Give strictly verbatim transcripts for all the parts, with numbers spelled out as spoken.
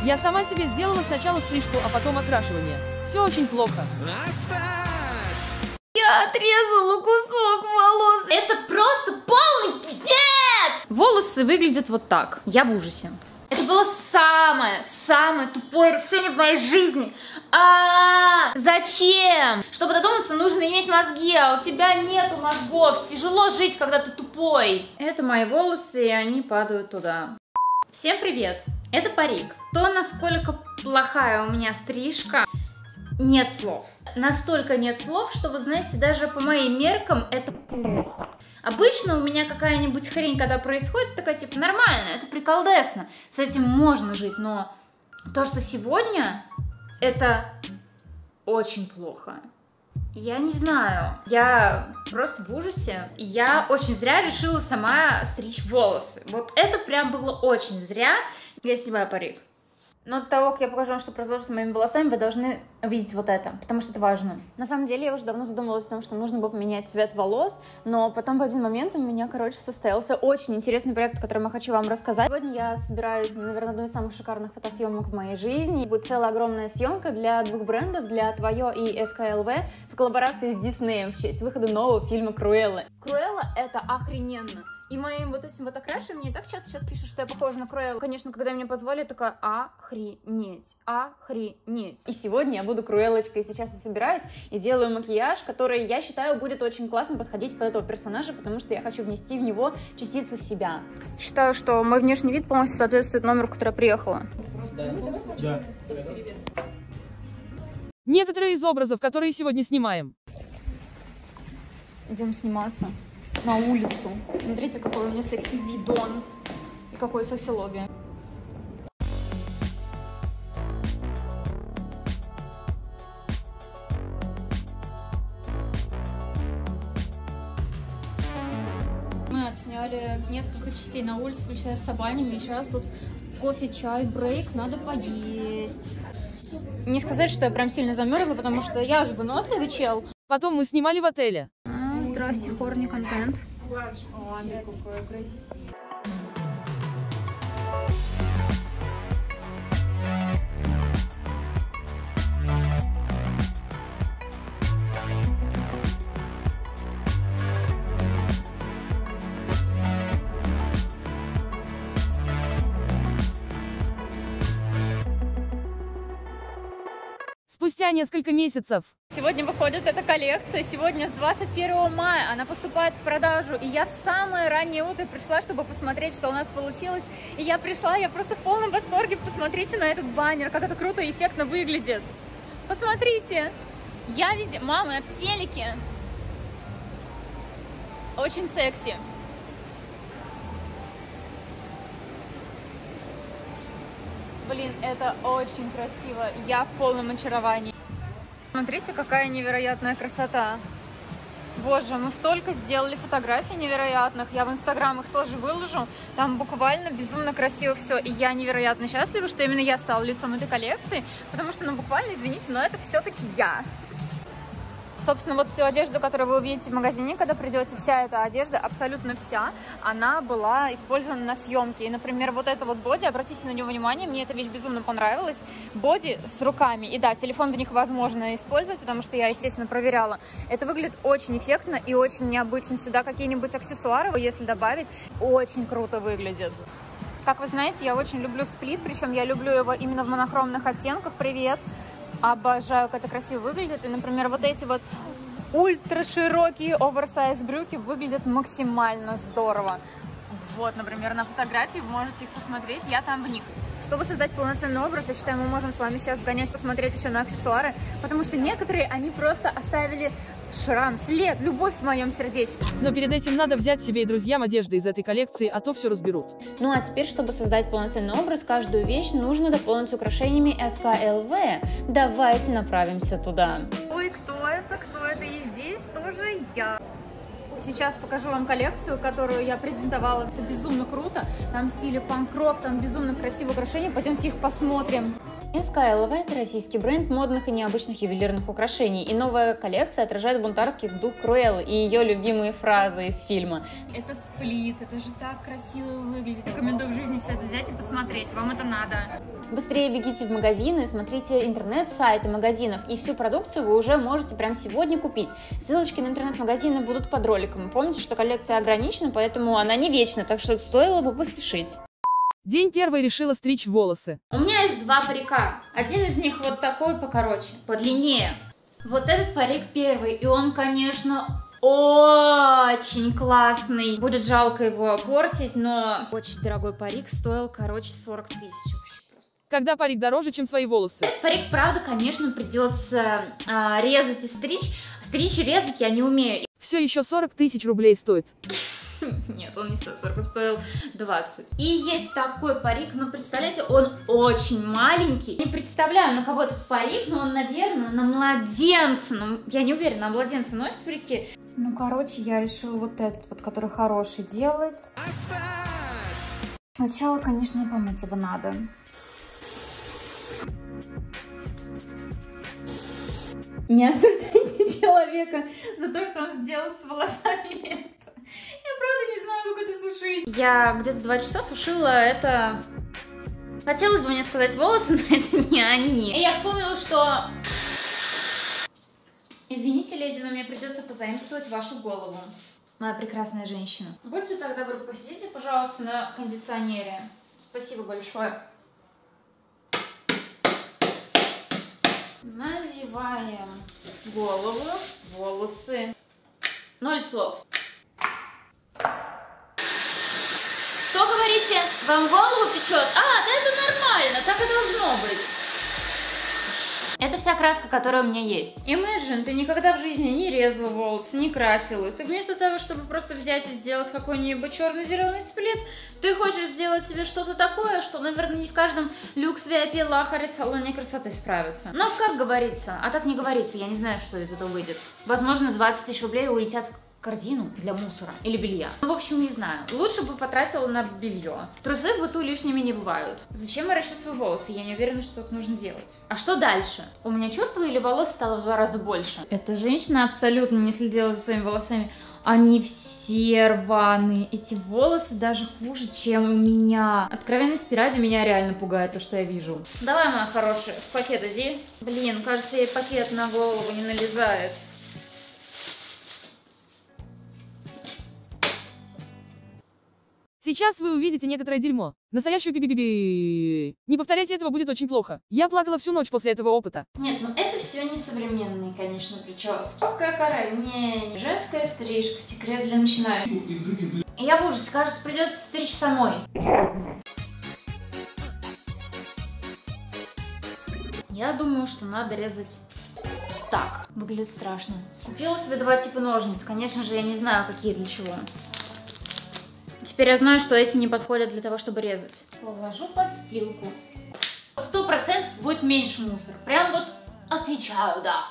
Я сама себе сделала сначала стрижку, а потом окрашивание. Все очень плохо. Я отрезала кусок волос. Это просто полный пиздец! Волосы выглядят вот так. Я в ужасе. Это было самое, самое тупое решение в моей жизни. А, зачем? Чтобы додуматься, нужно иметь мозги, а у тебя нету мозгов. Тяжело жить, когда ты тупой. Это мои волосы, и они падают туда. Всем привет. Это парик. То, насколько плохая у меня стрижка, нет слов. Настолько нет слов, что, вы знаете, даже по моим меркам это плохо. Обычно у меня какая-нибудь хрень, когда происходит, такая типа нормально, это приколдесно, с этим можно жить, но то, что сегодня, это очень плохо. Я не знаю, я просто в ужасе. Я очень зря решила сама стричь волосы. Вот это прям было очень зря. Я снимаю парик. Но до того, как я покажу вам, что произошло с моими волосами, вы должны увидеть вот это, потому что это важно. На самом деле, я уже давно задумывалась о том, что нужно было поменять цвет волос, но потом в один момент у меня, короче, состоялся очень интересный проект, о котором я хочу вам рассказать. Сегодня я собираюсь, наверное, одну из самых шикарных фотосъемок в моей жизни. Будет целая огромная съемка для двух брендов, для Твое и эс ка эл ви, в коллаборации с Диснеем в честь выхода нового фильма «Круэлла». «Круэлла» — это охрененно. И моим вот этим вот окрашиванием мне так часто сейчас пишут, что я похожа на Круэллу. Конечно, когда меня позвали, я такая охренеть, охренеть. И сегодня я буду Круэллочкой. Сейчас я собираюсь и делаю макияж, который, я считаю, будет очень классно подходить под этого персонажа, потому что я хочу внести в него частицу себя. Считаю, что мой внешний вид полностью соответствует номеру, в который я приехала. Да. Некоторые из образов, которые сегодня снимаем. Идем сниматься на улицу. Смотрите, какой у меня секси-видон и какой секси-лобби. Мы отсняли несколько частей на улице, включая с собанями. И сейчас тут кофе, чай, брейк, надо поесть. Не сказать, что я прям сильно замерзла, потому что я же выносливый чел. Потом мы снимали в отеле. Здрасте, хорни контент. Ой, какой красивый. Спустя несколько месяцев. Сегодня выходит эта коллекция, сегодня с двадцать первого мая она поступает в продажу, и я в самое раннее утро пришла, чтобы посмотреть, что у нас получилось, и я пришла, я просто в полном восторге, посмотрите на этот баннер, как это круто и эффектно выглядит, посмотрите, я везде, мама, я в телеке, очень секси. Блин, это очень красиво, я в полном очаровании. Смотрите, какая невероятная красота. Боже, мы столько сделали фотографий невероятных. Я в Инстаграм их тоже выложу. Там буквально безумно красиво все. И я невероятно счастлива, что именно я стала лицом этой коллекции. Потому что, ну буквально, извините, но это все-таки я. Собственно, вот всю одежду, которую вы увидите в магазине, когда придете, вся эта одежда, абсолютно вся, она была использована на съемке. И, например, вот это вот боди, обратите на него внимание, мне эта вещь безумно понравилась. Боди с руками, и да, телефон в них возможно использовать, потому что я, естественно, проверяла. Это выглядит очень эффектно и очень необычно. Сюда какие-нибудь аксессуары, если добавить, очень круто выглядит. Как вы знаете, я очень люблю сплит, причем я люблю его именно в монохромных оттенках. Привет! Обожаю, как это красиво выглядит. И, например, вот эти вот ультра широкие оверсайз брюки выглядят максимально здорово. Вот, например, на фотографии вы можете их посмотреть, я там в них. Чтобы создать полноценный образ, я считаю, мы можем с вами сейчас сгонять, посмотреть еще на аксессуары, потому что некоторые, они просто оставили шрам, след, любовь в моем сердечке. Но перед этим надо взять себе и друзьям одежды из этой коллекции, а то все разберут. Ну а теперь, чтобы создать полноценный образ, каждую вещь нужно дополнить украшениями эс ка эл ви. Давайте направимся туда. Ой, кто это, кто это? И здесь тоже я. Сейчас покажу вам коллекцию, которую я презентовала. Это безумно круто. Там в стиле панк-рок, там безумно красивые украшения. Пойдемте их посмотрим. эс ка эл ви – это российский бренд модных и необычных ювелирных украшений, и новая коллекция отражает бунтарский дух Круэллы и ее любимые фразы из фильма. Это сплит, это же так красиво выглядит. Рекомендую в жизни все это взять и посмотреть, вам это надо. Быстрее бегите в магазины, смотрите интернет-сайты магазинов, и всю продукцию вы уже можете прямо сегодня купить. Ссылочки на интернет-магазины будут под роликом. Помните, что коллекция ограничена, поэтому она не вечна, так что стоило бы поспешить. День первый решила стричь волосы. У меня есть два парика. Один из них вот такой покороче, подлиннее. Вот этот парик первый, и он, конечно, очень классный. Будет жалко его портить, но очень дорогой парик стоил, короче, сорок тысяч вообще. Когда парик дороже, чем свои волосы? Этот парик, правда, конечно, придется а, резать и стричь. Стричь и резать я не умею. Все еще сорок тысяч рублей стоит. Нет, он не стоил сорок, он стоил двадцать. И есть такой парик, но представляете, он очень маленький. Не представляю, на кого этот парик, но он, наверное, на младенца. Ну, я не уверена, на младенца носит парики. Ну, короче, я решила вот этот вот, который хороший, делать. Сначала, конечно, помыть его надо. Не осуждайте человека за то, что он сделал с волосами это. Я правда не знаю, как это сушить. Я где-то два часа сушила это... Хотелось бы мне сказать волосы, но это не они. И я вспомнила, что... Извините, леди, но мне придется позаимствовать вашу голову. Моя прекрасная женщина. Будьте так добры, посидите, пожалуйста, на кондиционере. Спасибо большое. Надеваем голову, волосы. Ноль слов. Что говорите? Вам голову печет? А, да это нормально, так и должно быть. Это вся краска, которая у меня есть. Imagine, ты никогда в жизни не резала волосы, не красила их. И вместо того, чтобы просто взять и сделать какой-нибудь черно-зеленый сплит, ты хочешь сделать себе что-то такое, что, наверное, не в каждом люкс ви ай пи лахаре салоне красоты справится. Но как говорится, а так не говорится, я не знаю, что из этого выйдет. Возможно, двадцать тысяч рублей улетят в корзину для мусора или белья. Ну, в общем, не знаю. Лучше бы потратила на белье. Трусы в быту лишними не бывают. Зачем я расчесываю волосы? Я не уверена, что так нужно делать. А что дальше? У меня чувство или волос стало в два раза больше? Эта женщина абсолютно не следила за своими волосами. Они все рваные. Эти волосы даже хуже, чем у меня. Откровенности ради, меня реально пугает то, что я вижу. Давай, моя хорошая, в пакет иди. Блин, кажется, ей пакет на голову не налезает. Сейчас вы увидите некоторое дерьмо. Настоящую пи-пи-пи-пи. Не повторяйте этого, будет очень плохо. Я плакала всю ночь после этого опыта. Нет, ну это все не современные, конечно, прически. Легкая кора, не, не женская стрижка, секрет для начинающих. Я в ужасе, кажется, придется стричь самой. Я думаю, что надо резать так. Выглядит страшно. Купила себе два типа ножниц. Конечно же, я не знаю, какие для чего. Теперь я знаю, что эти не подходят для того, чтобы резать. Положу подстилку. Сто процентов будет меньше мусора. Прям вот отвечаю, да.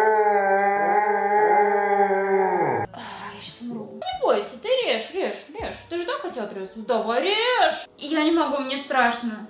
Я сейчас умру. Не бойся, ты режь, режь, режь. Ты же так хотел отрезать? Давай режь. Я не могу, мне страшно.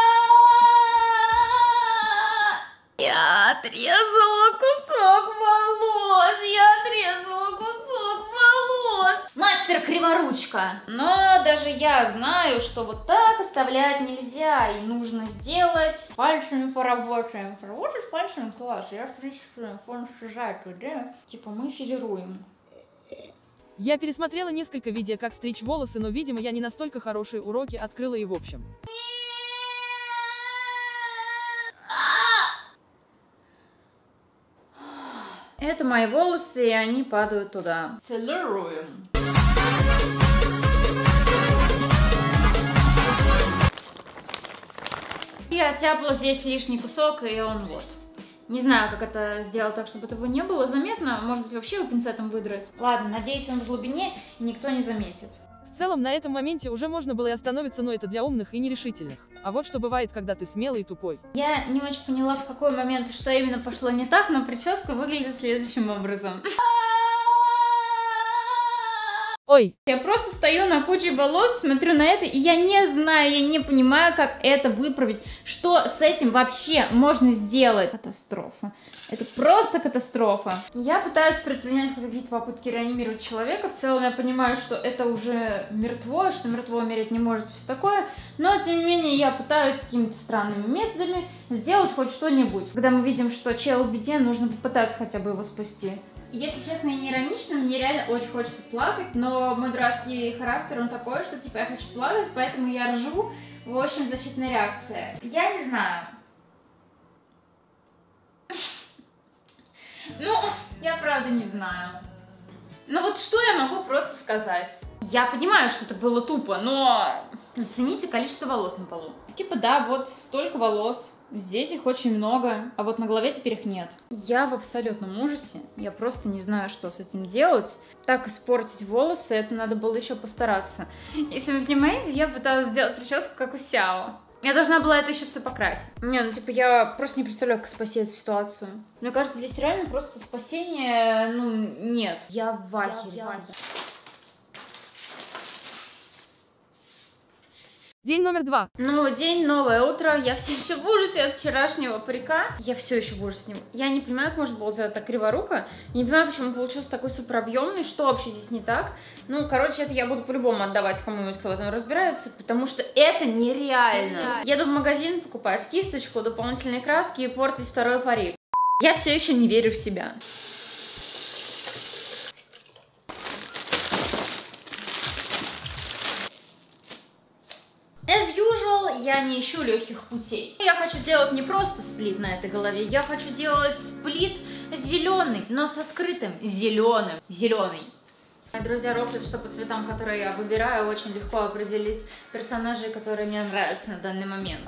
Я отрезала кусок волос. Я отрезала кусок волос. Мастер криворучка. Но даже я знаю, что вот так оставлять нельзя. И нужно сделать пальцами поработаем. Поработать пальцами класс. Я причем фон сжатый, да? Типа мы филируем. Я пересмотрела несколько видео, как стричь волосы, но, видимо, я не настолько хорошие уроки открыла и в общем. Это мои волосы, и они падают туда. Филируем. Я оттяпала здесь лишний кусок, и он вот. Не знаю, как это сделать так, чтобы этого не было заметно. Может быть, вообще его пинцетом выдрать. Ладно, надеюсь, он в глубине, и никто не заметит. В целом, на этом моменте уже можно было и остановиться, но это для умных и нерешительных. А вот что бывает, когда ты смелый и тупой. Я не очень поняла, в какой момент что именно пошло не так, но прическа выглядит следующим образом. Ой. Я просто стою на куче волос, смотрю на это, и я не знаю, я не понимаю, как это выправить. Что с этим вообще можно сделать? Катастрофа. Это просто катастрофа. Я пытаюсь предпринять какие-то попытки реанимировать человека. В целом я понимаю, что это уже мертво, что мертво умереть не может, все такое. Но, тем не менее, я пытаюсь какими-то странными методами сделать хоть что-нибудь. Когда мы видим, что чел в беде, нужно попытаться хотя бы его спасти. Если честно, я не иронично, мне реально очень хочется плакать, но мой дурацкий характер, он такой, что типа я хочу плакать, поэтому я ржу. В общем, защитная реакция. Я не знаю. Ну, я правда не знаю. Ну вот что я могу просто сказать? Я понимаю, что это было тупо, но зацените количество волос на полу. Типа да, вот столько волос. Здесь их очень много, а вот на голове теперь их нет. Я в абсолютном ужасе. Я просто не знаю, что с этим делать. Так испортить волосы, это надо было еще постараться. Если вы понимаете, я пыталась сделать прическу, как у Сяо. Я должна была это еще все покрасить. Не, ну типа я просто не представляю, как спасти эту ситуацию. Мне кажется, здесь реально просто спасения, ну, нет. Я в ахере. День номер два. Новый день, новое утро. Я все еще в ужасе от вчерашнего парика. Я все еще в ужасе с ним. Я не понимаю, как можно было сделать так криворуко. Не понимаю, почему он получился такой супер объемный. Что вообще здесь не так? Ну, короче, это я буду по-любому отдавать кому-нибудь, кто в этом разбирается, потому что это нереально. Еду в магазин покупать кисточку, дополнительные краски и портить второй парик. Я все еще не верю в себя. As usual, я не ищу легких путей. Я хочу делать не просто сплит на этой голове, я хочу делать сплит зеленый, но со скрытым зеленым. Зеленый. Мои друзья рофлят, что по цветам, которые я выбираю, очень легко определить персонажей, которые мне нравятся на данный момент.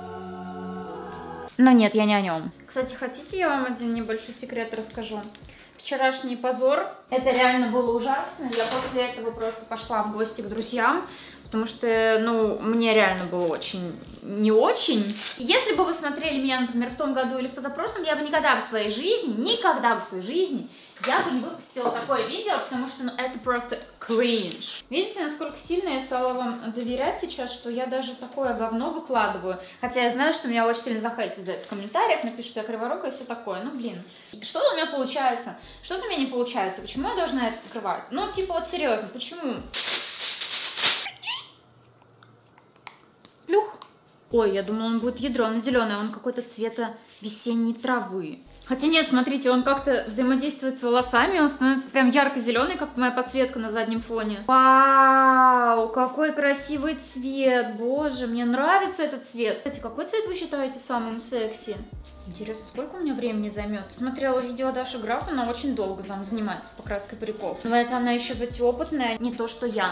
Но нет, я не о нем. Кстати, хотите, я вам один небольшой секрет расскажу? Вчерашний позор, это реально было ужасно. Я после этого просто пошла в гости к друзьям, потому что, ну, мне реально было очень не очень. Если бы вы смотрели меня, например, в том году или в позапрошлом, я бы никогда в своей жизни, никогда бы в своей жизни, я бы не выпустила такое видео, потому что, ну, это просто кринж. Видите, насколько сильно я стала вам доверять сейчас, что я даже такое говно выкладываю. Хотя я знаю, что меня очень сильно захейтят за это в комментариях, напишут, что я криворукая и все такое. Ну, блин, что-то у меня получается, что-то у меня не получается. Почему я должна это скрывать? Ну, типа, вот серьезно, почему? Плюх. Ой, я думала, он будет ядрено-зеленый, он какой-то цвета весенней травы. Хотя нет, смотрите, он как-то взаимодействует с волосами, он становится прям ярко-зеленый, как моя подсветка на заднем фоне. Вау, какой красивый цвет, боже, мне нравится этот цвет. Кстати, какой цвет вы считаете самым секси? Интересно, сколько у меня времени займет? Смотрела видео Даши Граф, она очень долго там занимается покраской париков. Но это она еще ведь опытная, не то что я.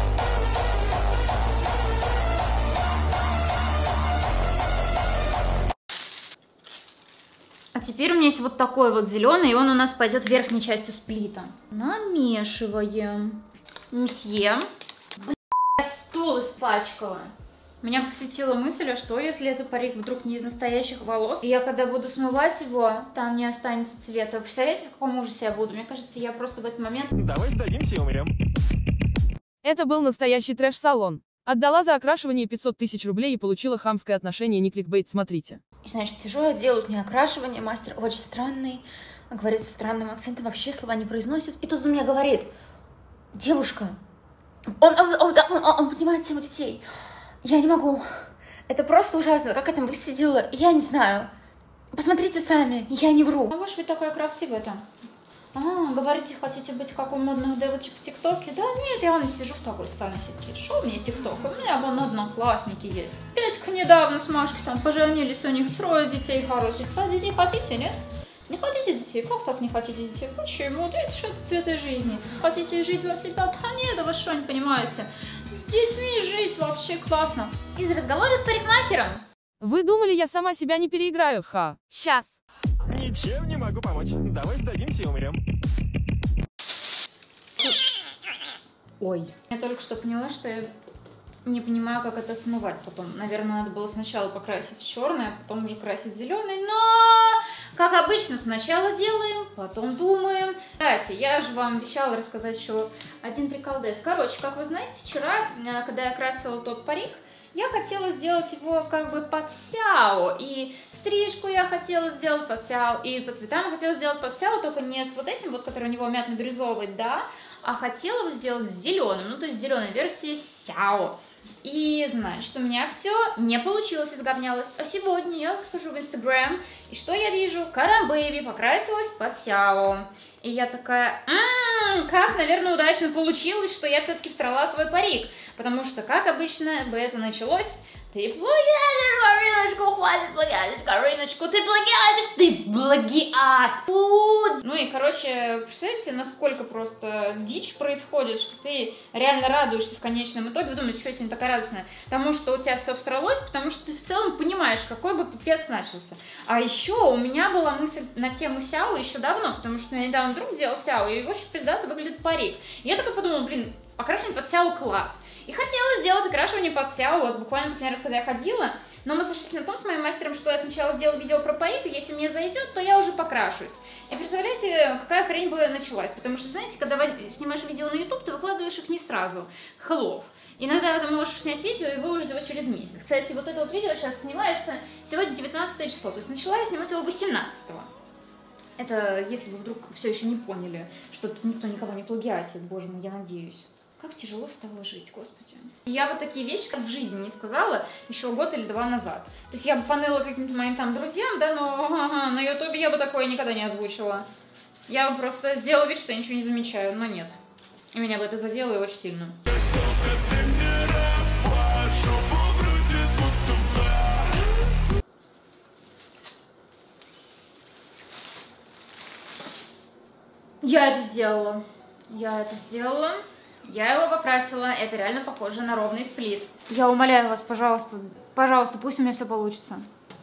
А теперь у меня есть вот такой вот зеленый, и он у нас пойдет верхней частью сплита. Намешиваем. Мсье. Бля, я стул испачкала. Меня посетила мысль, а что если это парик вдруг не из настоящих волос? И я когда буду смывать его, там не останется цвета. Вы представляете, в каком ужасе я буду? Мне кажется, я просто в этот момент... Давай сдадимся и умрем. Это был настоящий трэш-салон. Отдала за окрашивание пятьсот тысяч рублей и получила хамское отношение, не кликбейт, смотрите. И, значит, сижу я, делаю мне окрашивание, мастер очень странный, говорит со странным акцентом, вообще слова не произносит. И тут он мне говорит: девушка, он, он, он, он, он понимает тему детей. Я не могу. Это просто ужасно. Как я там высидела, я не знаю. Посмотрите сами, я не вру. А может быть такая красивая там? А, говорите, хотите быть как у модных девочек в ТикТоке? Да нет, я вон сижу в такой социальной сети. Шо мне ТикТок? У меня вон одноклассники есть. Петька недавно с Машкой там поженились, у них трое детей хороших. А детей хотите, нет? Не хотите детей? Как так не хотите детей? Почему? Да это что это цветы жизни. Хотите жить для себя? Да нет, да вы что, не понимаете? С детьми жить вообще классно. Из разговора с парикмахером. Вы думали, я сама себя не переиграю, ха? Сейчас. Ничем не могу помочь. Давай сдадимся и умрем. Ой. Я только что поняла, что я не понимаю, как это смывать потом. Наверное, надо было сначала покрасить в черный, а потом уже красить зеленый. Но как обычно, сначала делаем, потом думаем. Кстати, я же вам обещала рассказать еще один приколдес. Короче, как вы знаете, вчера, когда я красила тот парик, я хотела сделать его как бы под сяо, и стрижку я хотела сделать под сяо, и по цветам я хотела сделать под сяо, только не с вот этим вот, который у него мятно-бирюзовый, да, а хотела его сделать с зеленым, ну то есть зеленой версии сяо. И, значит, у меня все не получилось, изговнялось. А сегодня я захожу в Инстаграм, и что я вижу? Кара Бэйби покрасилась под сяо. И я такая, м-м, как, наверное, удачно получилось, что я все-таки всрала свой парик. Потому что, как обычно, бы это началось: ты плагиатишь, Кариночку, хватит плагиатить, Кариночку, ты плагиатишь, ты плагиат. Ну и, короче, представляете, насколько просто дичь происходит, что ты реально радуешься в конечном итоге, вы думаете, что я сегодня такая радостная, потому что у тебя все всралось, потому что ты в целом понимаешь, какой бы пипец начался. А еще у меня была мысль на тему сяо еще давно, потому что у меня недавно друг делал сяо, и очень пиздато выглядит парик. И я такая подумала, блин, окрашивание под сяо класс. И хотела сделать окрашивание под сяо, вот буквально последний раз, когда я ходила, но мы сошлись на том с моим мастером, что я сначала сделала видео про парик, и если мне зайдет, то я уже покрашусь. И представляете, какая хрень бы началась, потому что, знаете, когда снимаешь видео на YouTube, ты выкладываешь их не сразу, хлов. Иногда ты можешь снять видео и выложить его через месяц. Кстати, вот это вот видео сейчас снимается сегодня девятнадцатое число, то есть начала я снимать его восемнадцатого. Это если вы вдруг все еще не поняли, что тут никто никого не плагиатит, боже мой, я надеюсь. Как тяжело стало жить, господи. Я вот такие вещи как в жизни не сказала еще год или два назад. То есть я бы поныла каким-то моим там друзьям, да, но ага, на ютубе я бы такое никогда не озвучила. Я бы просто сделала вид, что я ничего не замечаю, но нет. И меня бы это задело и очень сильно. Я это сделала. Я это сделала. Я его покрасила, это реально похоже на ровный сплит. Я умоляю вас, пожалуйста, пожалуйста, пусть у меня все получится.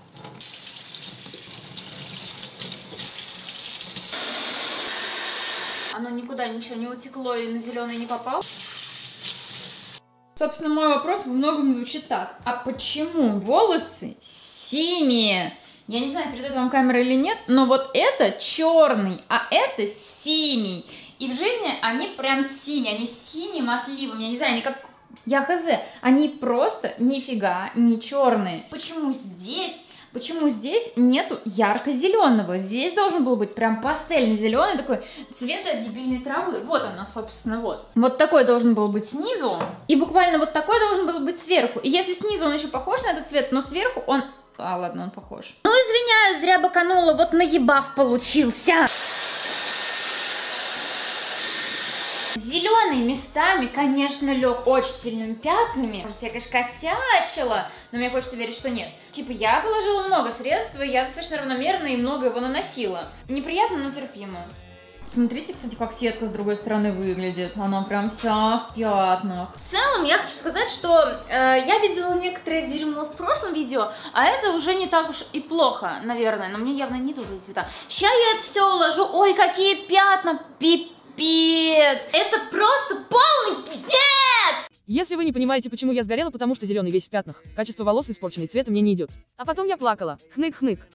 Оно никуда ничего не утекло и на зеленый не попал. Собственно, мой вопрос во многом звучит так. А почему волосы синие? Я не знаю, передает вам камера или нет, но вот это черный, а это синий. И в жизни они прям синие, они с синим отливом, я не знаю, они как... Я хз, они просто нифига не черные. Почему здесь, почему здесь нету ярко-зеленого? Здесь должен был быть прям пастельно-зеленый, такой цвета дебильной травы. Вот оно, собственно, вот. Вот такой должен был быть снизу, и буквально вот такой должен был быть сверху. И если снизу он еще похож на этот цвет, но сверху он... А, ладно, он похож. Ну, извиняюсь, зря баканула, вот наебав получился. Зеленый местами, конечно, лег очень сильными пятнами. Может, я, конечно, косячила, но мне хочется верить, что нет. Типа, я положила много средств, и я достаточно равномерно и много его наносила. Неприятно, но терпимо. Смотрите, кстати, как сетка с другой стороны выглядит. Она прям вся в пятнах. В целом, я хочу сказать, что э, я видела некоторое дерьмо в прошлом видео, а это уже не так уж и плохо, наверное. Но мне явно не идут эти цвета. Сейчас я это все уложу. Ой, какие пятна! Пипец! Это просто полный пипец! Если вы не понимаете, почему я сгорела, потому что зеленый весь в пятнах, качество волос испорченный, цвет мне не идет. А потом я плакала. Хнык-хнык.